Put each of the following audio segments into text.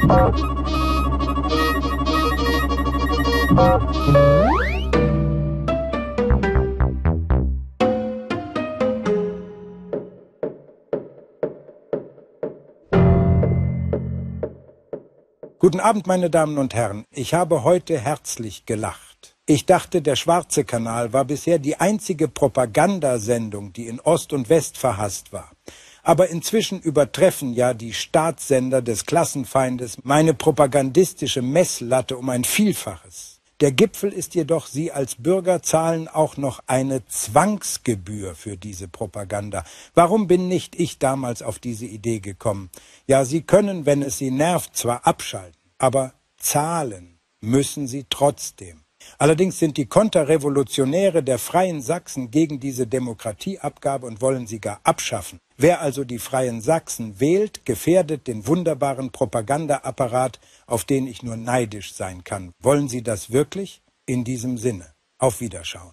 Guten Abend, meine Damen und Herren. Ich habe heute herzlich gelacht. Ich dachte, der Schwarze Kanal war bisher die einzige Propagandasendung, die in Ost und West verhasst war. Aber inzwischen übertreffen ja die Staatssender des Klassenfeindes meine propagandistische Messlatte um ein Vielfaches. Der Gipfel ist jedoch, Sie als Bürger zahlen auch noch eine Zwangsgebühr für diese Propaganda. Warum bin nicht ich damals auf diese Idee gekommen? Ja, Sie können, wenn es Sie nervt, zwar abschalten, aber zahlen müssen Sie trotzdem. Allerdings sind die Konterrevolutionäre der Freien Sachsen gegen diese Demokratieabgabe und wollen sie gar abschaffen. Wer also die Freien Sachsen wählt, gefährdet den wunderbaren Propagandaapparat, auf den ich nur neidisch sein kann. Wollen Sie das wirklich? In diesem Sinne. Auf Wiederschauen.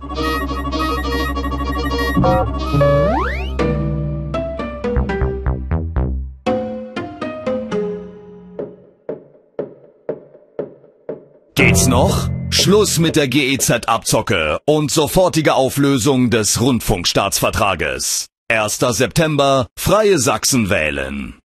Geht's noch? Schluss mit der GEZ-Abzocke und sofortige Auflösung des Rundfunkstaatsvertrages. 1. September, Freie Sachsen wählen.